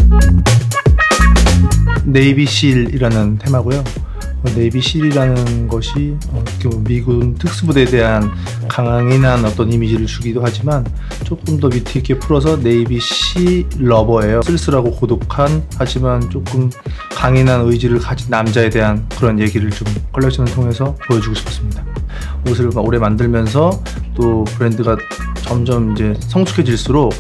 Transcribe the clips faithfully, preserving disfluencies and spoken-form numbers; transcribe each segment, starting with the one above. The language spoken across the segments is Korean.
네이비실이라는 테마고요. 네이비실이라는 것이 미군 특수부대에 대한 강인한 어떤 이미지를 주기도 하지만 조금 더 위트 있게 풀어서 네이비시 러버예요. 쓸쓸하고 고독한 하지만 조금 강인한 의지를 가진 남자에 대한 그런 얘기를 좀 컬렉션을 통해서 보여주고 싶었습니다. 옷을 오래 만들면서 또 브랜드가 점점 이제 성숙해질수록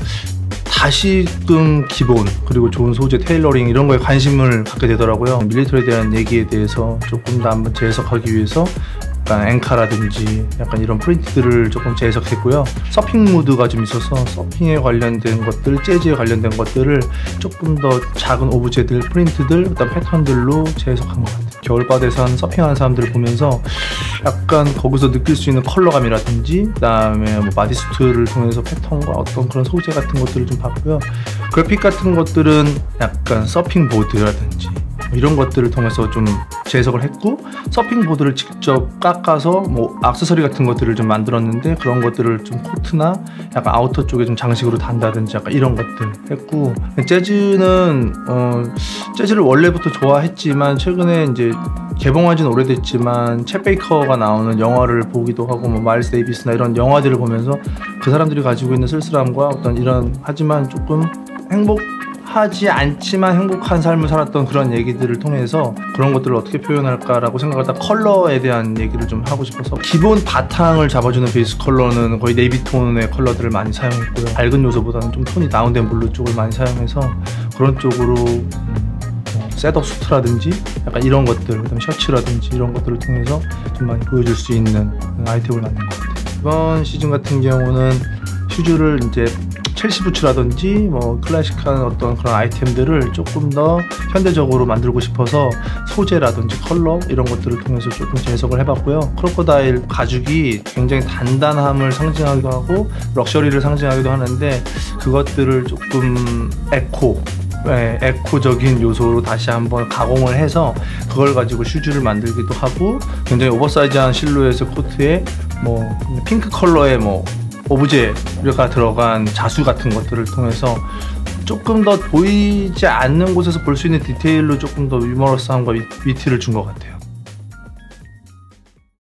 다시금 기본 그리고 좋은 소재, 테일러링 이런 거에 관심을 갖게 되더라고요. 밀리터리에 대한 얘기에 대해서 조금 더 한번 재해석하기 위해서 약간 앵카라든지 약간 이런 프린트들을 조금 재해석했고요. 서핑 무드가 좀 있어서 서핑에 관련된 것들, 재즈에 관련된 것들을 조금 더 작은 오브제들, 프린트들, 그다음 패턴들로 재해석한 것 같아요. 겨울바다에서 서핑하는 사람들을 보면서 약간 거기서 느낄 수 있는 컬러감이라든지 그다음에 뭐 바디수트를 통해서 패턴과 어떤 그런 소재 같은 것들을 좀 봤고요. 그래픽 같은 것들은 약간 서핑 보드라든지 이런 것들을 통해서 좀 재해석을 했고, 서핑 보드를 직접 깎아서 뭐 액세서리 같은 것들을 좀 만들었는데 그런 것들을 좀 코트나 약간 아우터 쪽에 좀 장식으로 단다든지 약간 이런 것들 했고, 재즈는 어 재즈를 원래부터 좋아했지만 최근에 이제 개봉한 지는 오래됐지만 챗 베이커가 나오는 영화를 보기도 하고 뭐 마일스 데이비스나 이런 영화들을 보면서 그 사람들이 가지고 있는 쓸쓸함과 어떤 이런 하지만 조금 행복 하지 않지만 행복한 삶을 살았던 그런 얘기들을 통해서 그런 것들을 어떻게 표현할까라고 생각하다 컬러에 대한 얘기를 좀 하고 싶어서 기본 바탕을 잡아주는 베이스 컬러는 거의 네이비톤의 컬러들을 많이 사용했고요. 밝은 요소보다는 좀 톤이 다운된 블루 쪽을 많이 사용해서 그런 쪽으로 음, 뭐 셋업 수트라든지 약간 이런 것들, 그다음에 셔츠라든지 이런 것들을 통해서 좀 많이 보여줄 수 있는 아이템을 만든 것 같아요. 이번 시즌 같은 경우는 슈즈를 이제 첼시 부츠라든지 뭐 클래식한 어떤 그런 아이템들을 조금 더 현대적으로 만들고 싶어서 소재라든지 컬러 이런 것들을 통해서 조금 재해석을 해봤고요. 크로커다일 가죽이 굉장히 단단함을 상징하기도 하고 럭셔리를 상징하기도 하는데 그것들을 조금 에코 네, 에코적인 요소로 다시 한번 가공을 해서 그걸 가지고 슈즈를 만들기도 하고, 굉장히 오버사이즈한 실루엣의 코트에 뭐 핑크 컬러의 뭐 오브제가 들어간 자수 같은 것들을 통해서 조금 더 보이지 않는 곳에서 볼 수 있는 디테일로 조금 더 유머러스함과 위트를 준 것 같아요.